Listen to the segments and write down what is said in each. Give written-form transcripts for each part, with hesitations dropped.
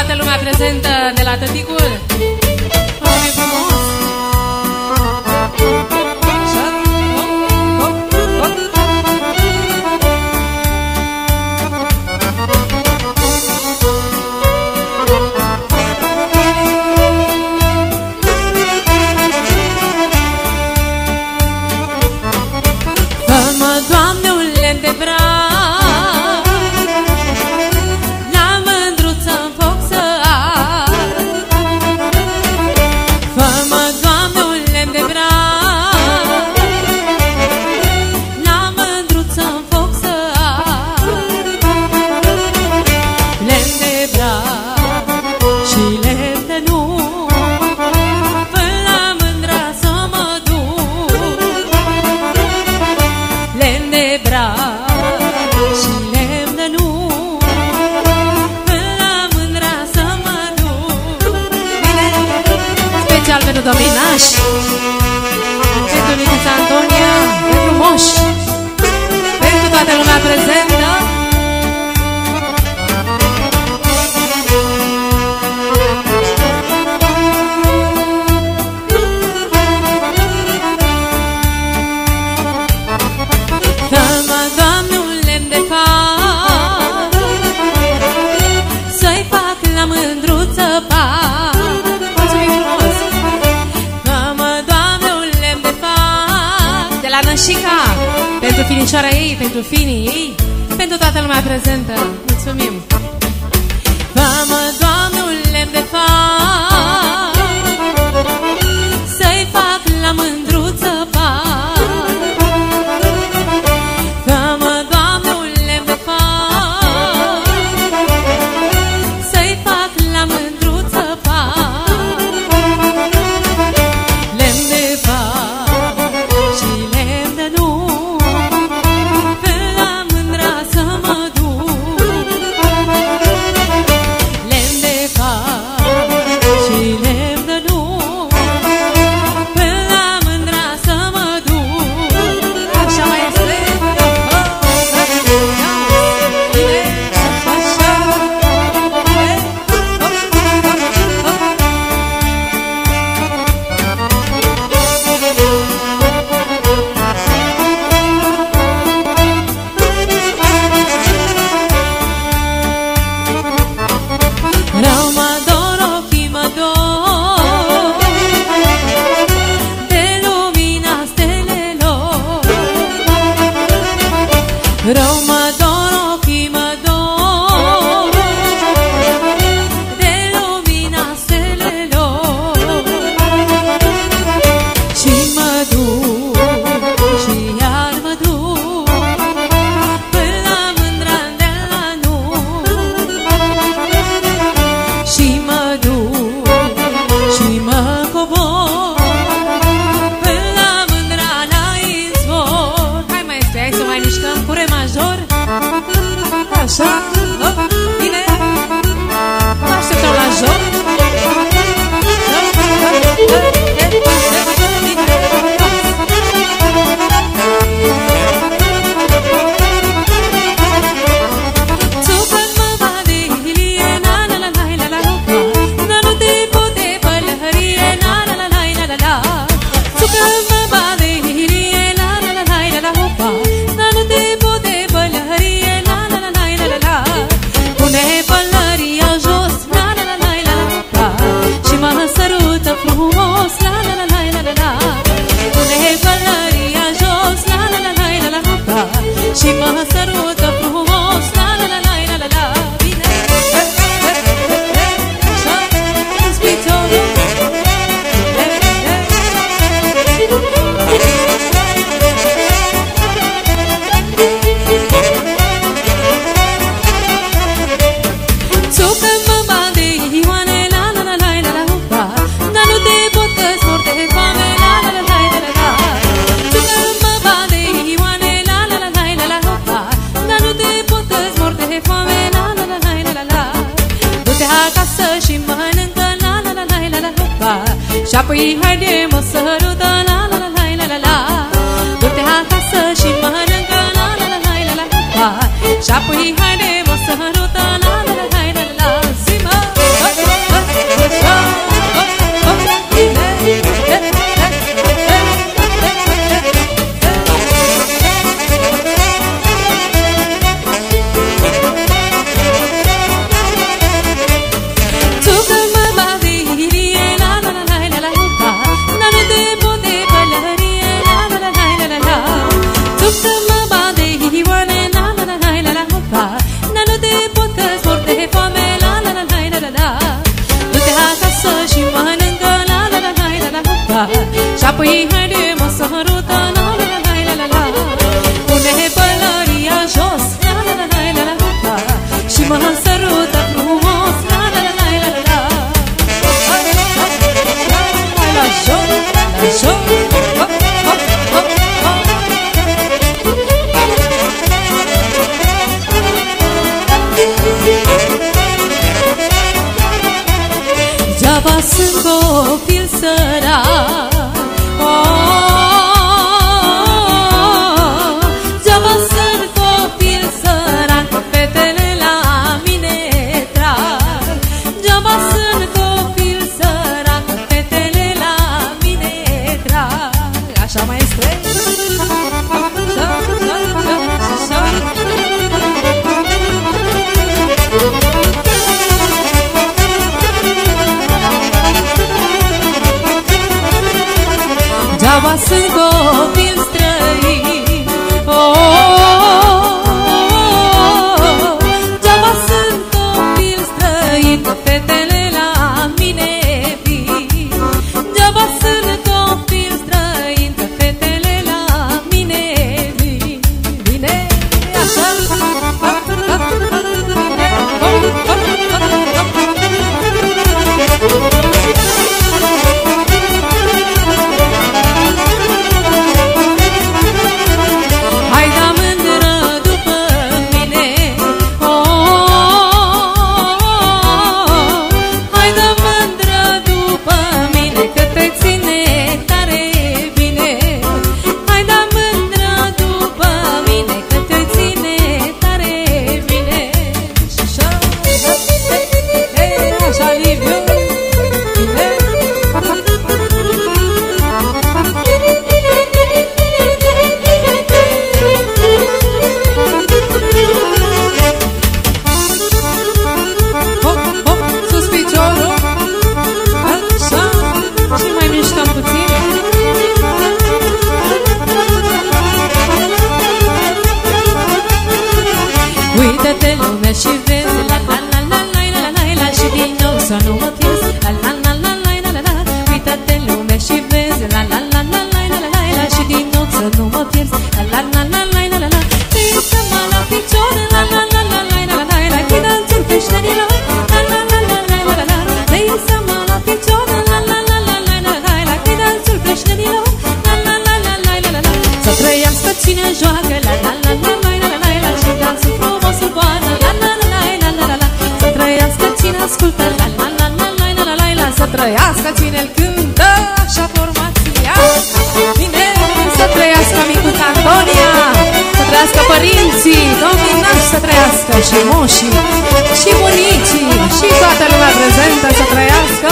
toată lumea prezentă de la tăticul. Mulțumim frumos! Fă-mă, Doamne, un lemn de braț, la mândruță-n foc să ard. Fă-mă, Doamne, un lemn de braț, la mândruță-n foc să ard. Lemn de braț și lemn de nuc, până la mândra să mă duc. Lemn de braț și lemn de nuc, până la mândra să mă duc. Special pentru domnii nași, pentru Nicuța Antonia, pentru Moș, pentru toată lumea prezentă. Dă-mă, Doamne, un lemn de far, să-i fac la mândruță par. Mulțumim frumos! Dă-mă, Doamne, un lemn de far, De la Nășica, pentru finișoara ei, pentru finii ei, pentru toată lumea prezentă. Mulțumim! dă-mă, Doamne, un lemn de far, să-i fac la mândruță par. Dă-mă, Doamne, un lemn de far, să-i fac la mândruță par. Lemn de far și lemn de nuc, până la mândra să mă duc. Lemn de far și lemn de nuc, până la mândra să mă duc. Așa mai este! Rău mă dor, ochii mă dor, de lumina stelelor. Rău mă dor, ochii mă dor, de lumina stelelor. Și mă duc și iar mă duc, până la mândra de la nuc. Și mă duc și mă cobor, până la mândra la izvor. Hai maestre, hai să mai mișcăm cu re major. Așa, Bine! Vă așteptăm la joc. țucă-mă bade hilie, la la la la la la la, na nu te poate pălărie, la la la la la la la. Țucă-mă bade hilie, la la la la la la, na nu te poate pălărie, la la la la la la la. Pune pălăria jos, la la la la la la, și mă sărută frumos, la la la la la la. Pune pălăria jos, la la la la la la, și mă sărută frumos, la la la la la la. Bine! Așa, în spițorul. Țucă-mă bade Ioane, la la la la la la, dar nu te pot că-ți mor de foame, la la la la la la. Țucă-mă bade Ioane, la la la la la la, dar nu te pot că-ți mor de foame, la la la la la la. Du-te acasă și mănâncă, la la la la la la, și apoi haide mă sărută, la la la la la la. Du-te acasă și mănâncă, la la la la la la, și apoi haide mă sărută, la la la la la la. Zi-mă! Și apoi haide mă sărută, la la la la la la. Pune pălăria jos, la la la la la la. Și mă sărută frumos, la la la la la la. Hai la joc, la joc, hop, hop, hop, hop. Degeaba sunt copil sărac, degeaba sunt copil sărac, fetele la mine trag. Degeaba sunt copil sărac, fetele la mine trag. Așa, maestre? Degeaba sunt copil străin, degeaba sunt copil străin, că fetele la mine vin. Degeaba sunt copil străin, că fetele la mine vin. Vine așa, hai da mândră după mine, hai da mândră după mine, că te ține tare bine. Hai da mândră după mine, că te ține tare bine. Și așa, așa, Liviu, bine. Hop, hop, sus piciorul, așa, și mai mișcăm puțin. Uită-te lumea și vezi, la la la la la la la la, și din nou să nu mă pierzi, la la la la la la la la. Uită-te lumea și vezi, la la la la la la la la, și din nou să nu mă pierzi, la la la la la la la la. Lasă-mă la picior, la la la la la la la la, cu danțul creștinilor, la la la la la la la la. Lasă-mă la picior, la la la la la la la la, cu danțul creștinilor, la la la la la la la. Să trăiască cine joacă, la la la la la la la la, și dansul frumos îl poartă, la la la la la la la la. Să trăiască cine ascultă, la la la la la la la la. Să trăiască cine-l cântă, așa formația. Bine, să trăiască micuța Antonia, să trăiască părinții, domnii nași să trăiască, și moșii, și bunicii, și toată lumea prezentă să trăiască.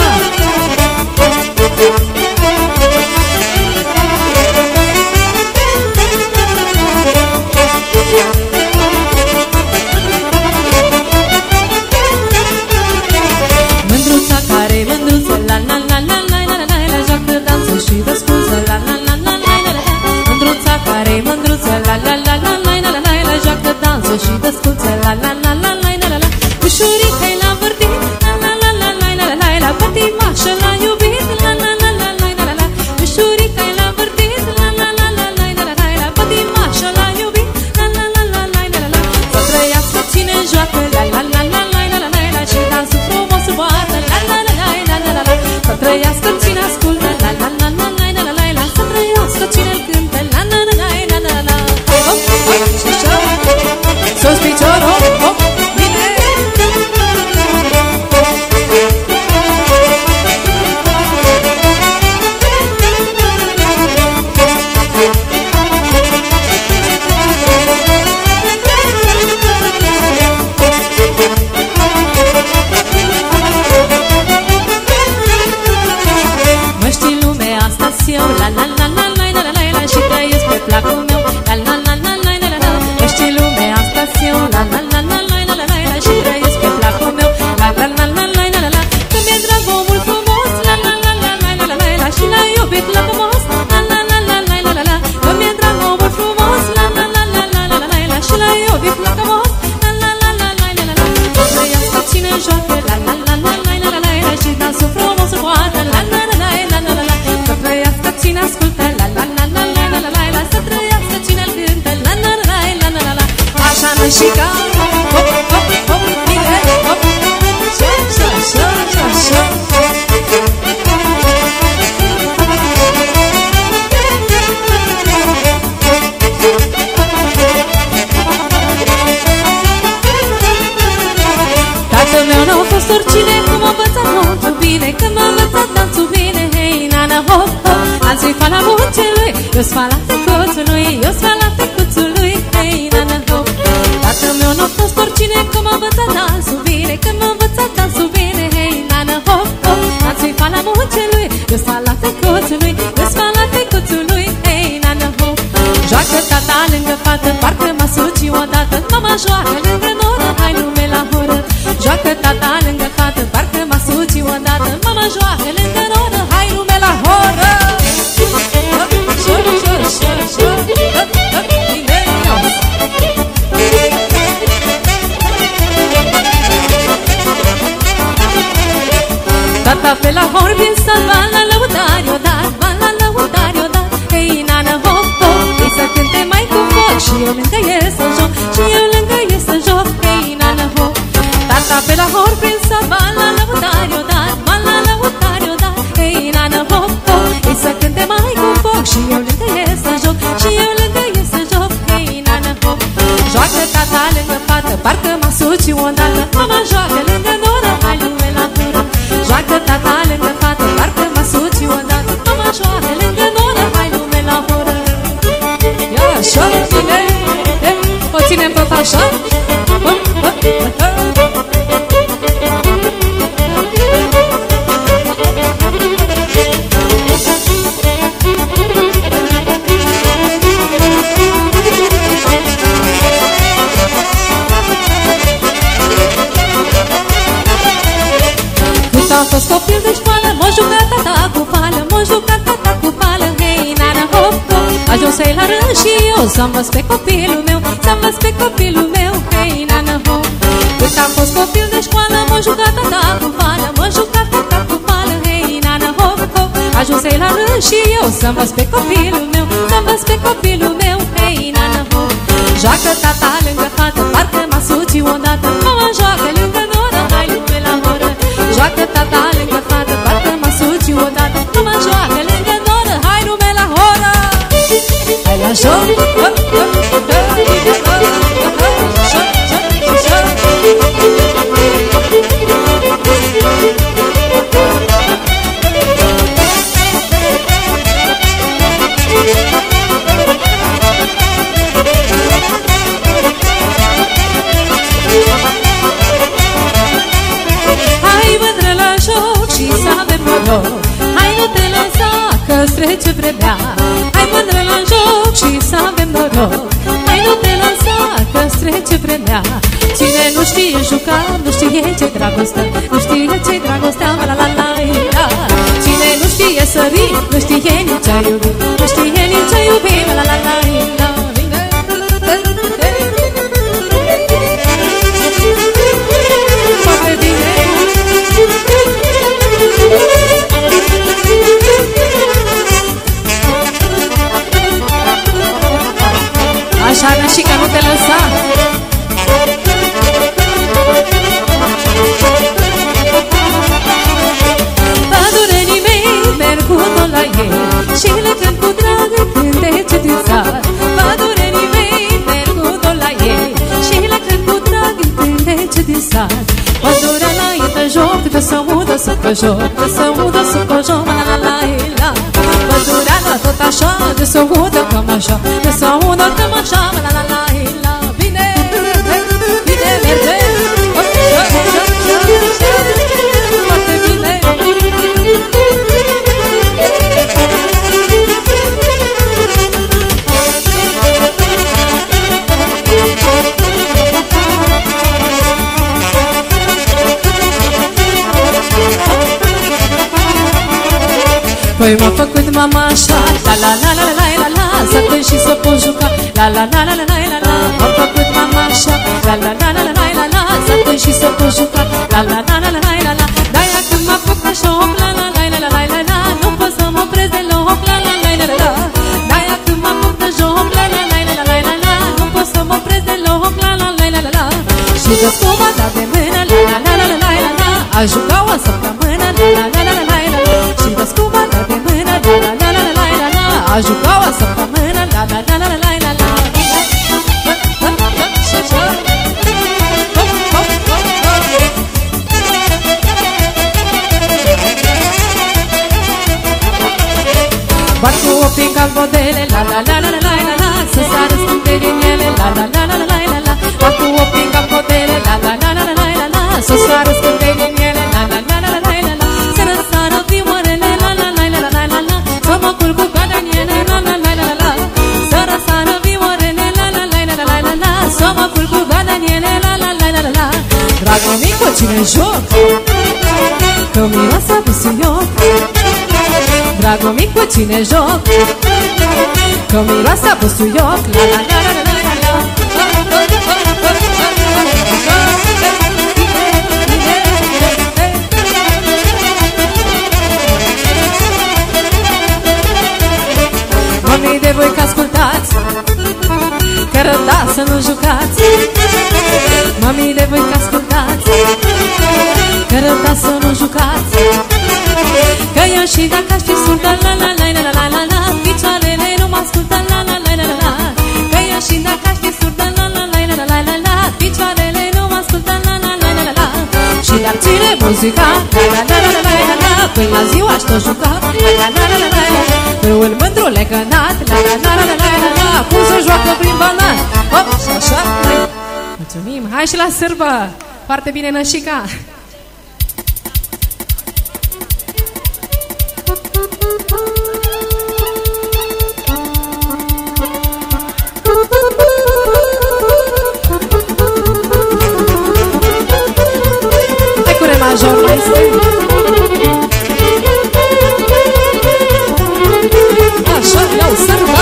Mândruța care mândruță, la la la la la la la la, joacă, dansă și dă scuză, la la la la la la la. Mândruța care mândruță, la la la la la la la la, joacă, dansă și dă scuză, la la la la la la la. Ușurică-i la vârtit, la la la la că m-a învățat dansul bine. Hei, nana, hop, hop, azi-i fa la muncelui, eu-s fa la tăcuțului, eu-s fa la tăcuțului. Hei, nana, hop, tatăl meu n-a fost oricine, că m-a învățat dansul bine, că m-a învățat dansul bine. Hei, nana, hop, hop, azi-i fa la muncelui, eu-s fa la tăcuțului, eu-s fa la tăcuțului. Hei, nana, hop, joacă tata lângă fată, parcă m-a suci odată. Mama joacă lângă noră, hai lume la horă. Joacă tata lângă fată, parcă m-a suci odată. Mama joacă lângă noră, hai lume la horă. Tata pe la hor vin stat, ban la lăutari odată, ban la lăutari odată. Hei, nana, hop, hop, ei să cânte mai cu foc, și eu lângă ei să joc, și eu lângă ei să joc. Hei, nana, hop, tata pe la hor vin stat, ban la lăutari odată, ban la lăutari odată. Hei, nana, hop, hop, ei să cânte mai cu foc, și eu lângă ei să joc, și eu lângă ei să joc. Hei, nana, hop, joacă tata lângă fată, parcă m-a suci odată. Mama joacă lângă noră, hai lume la gură. Joacă tata lângă fată, parcă mă suci odată. Mama joacă lângă noră, hai lume la horă. Ia așa, bine, o ținem tot așa. Am fost copil de școală, m-a jucat tata cu pală, m-a jucat tata cu pală. Hei, nana, hop, hop, ajuns-i la rând și eu să învăț pe copilul meu, să învăț pe copilul meu. Hei, nana, hop, cât am fost copil de școală, m-a jucat tata cu pală, m-a jucat tata cu pală. Hei, nana, hop, hop, ajuns-i la rând și eu să învăț pe copilul meu, să învăț pe copilul meu. Hei, nana, hop, joacă tata lângă fată, parcă m-a suci odată. Mama joacă lângă noră, hai lume la horă. Joacă tata lângă fată, parcă mă suci odată. Mama joacă lângă noră, hai lume la horă. Hai la joc, hai nu te lăsa că-ți trece vremea. Hai mândră la joc și să avem noroc. Hai nu te lăsa că-ți trece vremea. Cine nu știe juca, nu știe ce-i dragostea, nu știe ce-i dragostea, la la la la. Cine nu știe sări, nu știe nici a iubi, nu știe nici a iubi, la la la la. Foarte bine. Așa, Nășica, nu te lăsa. Pădurenii mei merg cu tot la ei și le cânt cu drag cântece din sat. Pădurenii mei merg cu tot la ei și le cânt cu drag cântece din sat. Pădurea la ită joc, de să udă să joc, de să udă să joc, la la la la. Pădurea la tot așa, de să udă cam așa, de să udă cam așa, la la la la. Bine, bine merge, foarte bine. Păi m-a făcut mama așa, la la la la la la la, să cânt și să pot juca, la la la la la la la la. M-a făcut mama așa, la la la la la la la, să cânt și să pot juca, la la la la la la la. De-aia când m-a făcut așa, la la la la la la la, nu pot să mă opresc deloc, la la la la la. De-aia când m-a făcut așa, la la la la la la la, nu pot să mă opresc deloc, la la la la la. Și de scuma ta de mână, la la la la la la la, a jucat o săptămână, la la la la la la la. Și de scuma ta de mână, la la la la la la la, a jucat o săptămână, la la la la la la la. calbodele, la la la la la la la la, să sară scânterinele, la la la la la la la la, cu opii calbodele, la la la la la la la la, să sară scânterinele, la la la la la la la la, să răsară vioarele, la la la la la la la, să mă culc cu gadaniele, la la la la la la, să răsară vioarele, la la la la la la la, să mă culc cu gadaniele, la la la la la la. Dragul micu, cine joc? Că miroasă busuioc. Dragul micu, cine joc? Că miroasă busuioc. La la la la la la la. Mămii de voi că ascultați, că răda să nu jucați. Mămii de voi că ascultați, că răda să nu jucați. Că eu și dacă aș fi surdă, la la la la la la la, picioarele nu mă ascultă, la la la la la la. Că eu și dacă aș fi surdă, la la la la la la la, picioarele nu mă ascultă, la la la la la la. Și dar ține muzica, la la la la la la la, până la ziua aș tot juca, la la la la la la la. Râul mândru legănat, la la la la la la la, cum se joacă prin banat. Hop, și așa. Mulțumim, hai și la sârbă. Foarte bine, Nășica. Hai cu re major, mai strâng. Așa, iau sârbă.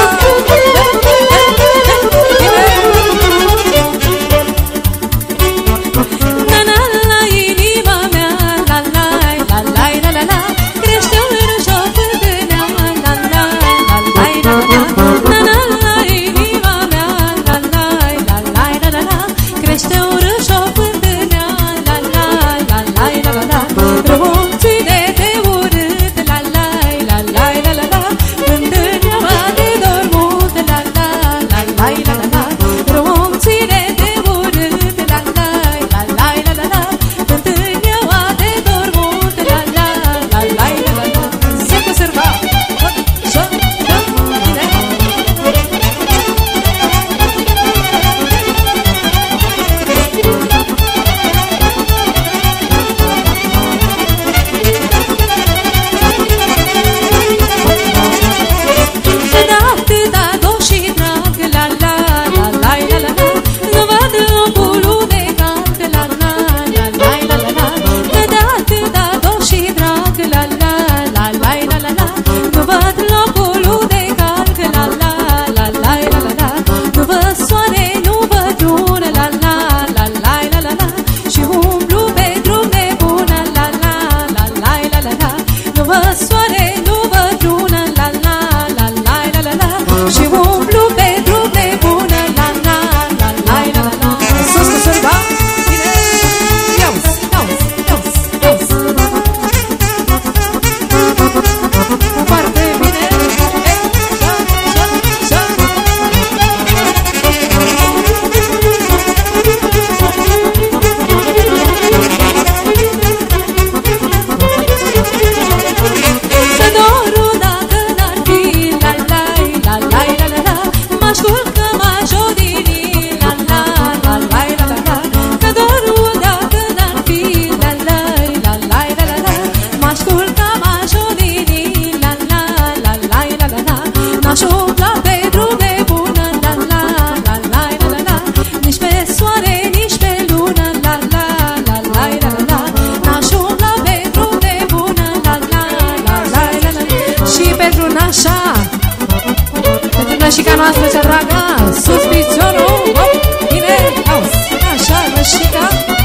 Nășica noastră cea dragă, sus piciorul, hop, bine, auzi, așa, Nășica.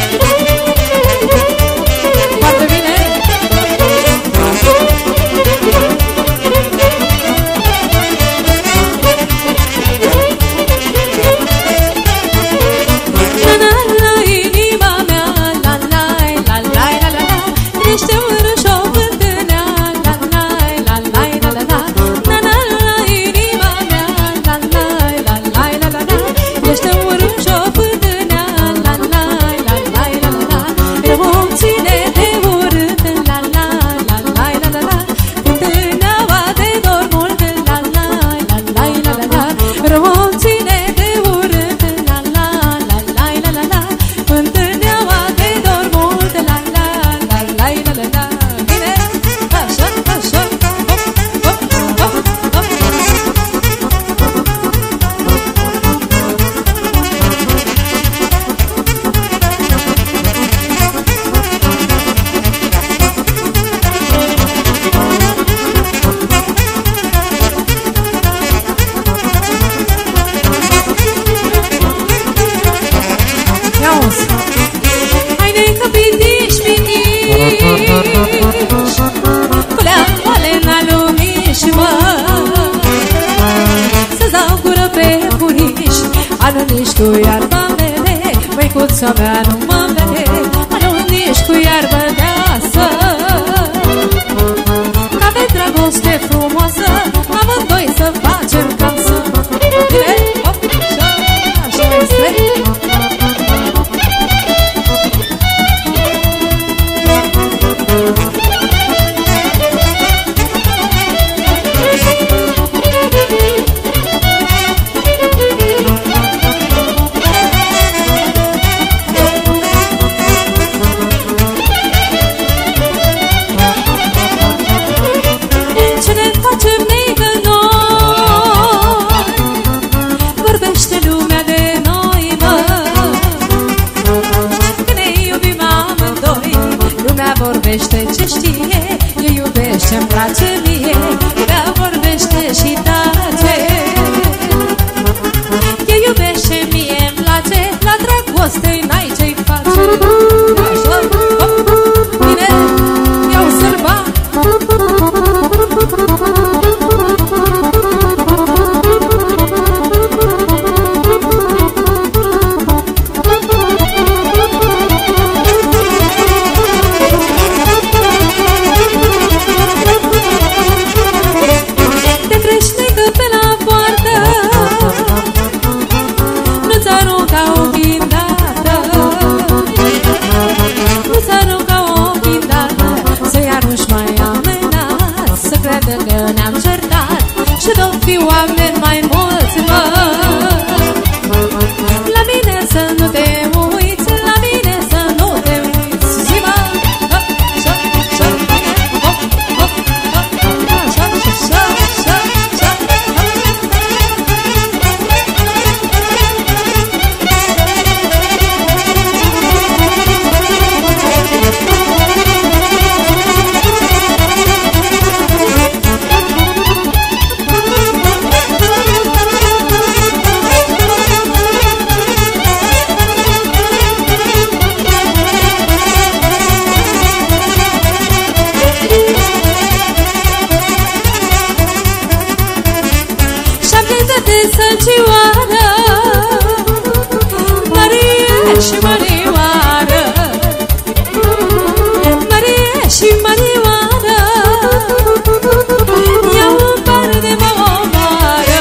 Foarte bine. La inima mea, la la la la la la la, crește un râșo vântânea, la la la la la la la. Ești un râșo vântânea, la la la nici cu iarba mele, măicuța mea nu mă vede, nu nici cu iarbă deasă. Că-avem dragoste frumoasă, amândoi să facem casă. Bine, hop, așa este. Vorbește ce știe, eu iubește, îmi place mie, ea vorbește și tace. Eu iubește, mie îmi place, la dragoste n-ai ce-i face. Așa, hop, bine, iau sărba. Oameni mai mulți, mă, la mine să nu te uiți, la mine să nu te uiți. Zi, mă, așa, așa, hop, hop, hop, așa, așa, așa, așa. Săncioară, Marie și Marioară, Marie și Marioară, iau un bar de mă omoară.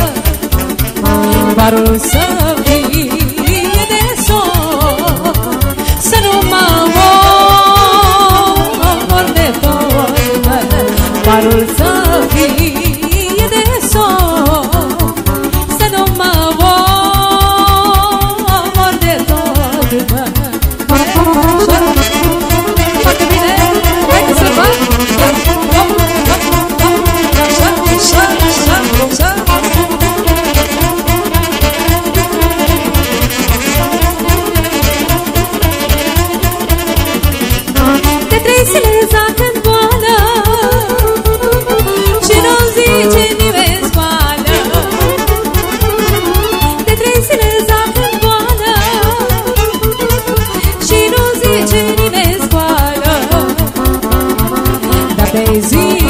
Barul să fie de sol, să nu mă omor de tot. Barul să fie de sol, foarte bine, haide să fac. Așa, așa, așa. De 3 zile zac-n boală și nu zice nimeni scoală. De 3 zile zac-n boală și nu zice nimeni scoală. Dar pe zi